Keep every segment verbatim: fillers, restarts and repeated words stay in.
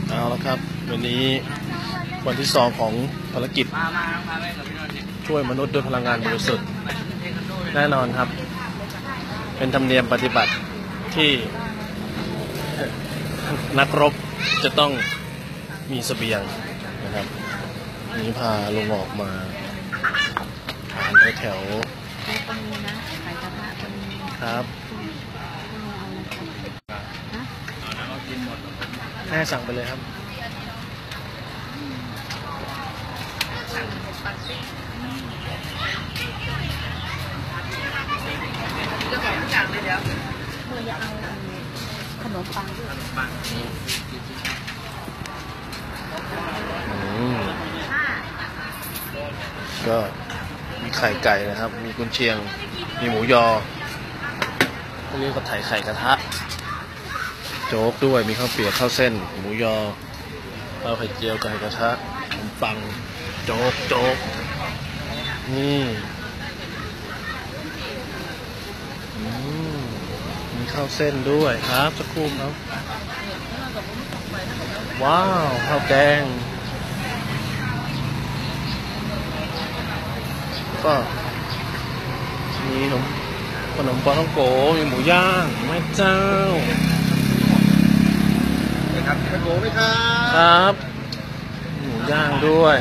เอาละครับวันนี้วันที่สองของภารกิจช่วยมนุษย์ด้วยพลังงานบริสุทธิ์แน่นอนครับเป็นธรรมเนียมปฏิบัติที่นักรบจะต้องมีเสบียงนะครับนี้พาลงออกมาผ่านแถวครับแม่สั่งไปเลยครับจะบอกทุกอย่างเลยเดี๋ยวเมื่อจะเอาขนมปังด้วยก็มีไข่ไก่นะครับมีกุนเชียงมีหมูยอพวกนี้ก็ไถ่ไข่กระทะโจ๊กด้วยมีข้าวเปียกข้าวเส้นหมูยอข้าวไข่เจียวไก่กระทะขนมปังโจ๊กโจ๊กนี่มีข้าวเส้นด้วยครับสักครู่ครับว้าวข้าวแกงก็มีขนมขนมปลาท่องโกมีหมูย่างแม่เจ้าครับปลาโกไหมครับครับหมูย่างด้วย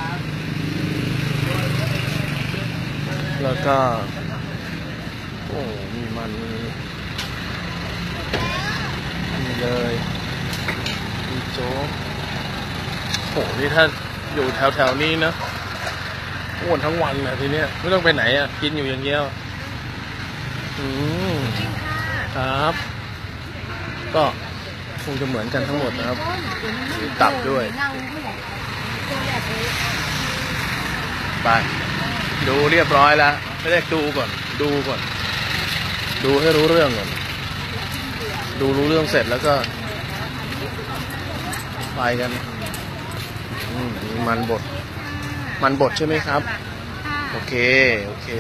แล้วก็โอ้มีมันมีเลยมีโจ๊กโอ้นี่ถ้าอยู่แถวแถวนี้นะอ้วนทั้งวันนะทีเนี้ยไม่ต้องไปไหนอ่ะกินอยู่อย่างเดียวอืมครับก็คงจะเหมือนกันทั้งหมดนะครับมีตับด้วยไปดูเรียบร้อยแล้วไม่ได้ดูก่อนดูก่อนดูให้รู้เรื่องก่อนดูรู้เรื่องเสร็จแล้วก็ไปกันมันบดมันบดใช่ไหมครับโอเคโอเค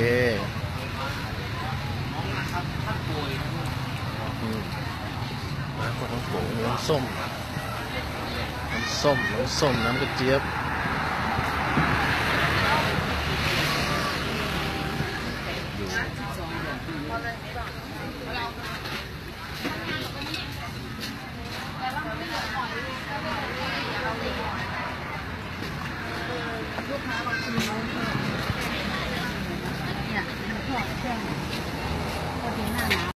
น้ำปลาท่องโกน้ำส้มน้ำส้มน้ำส้มน้ำกระเจี๊ยบ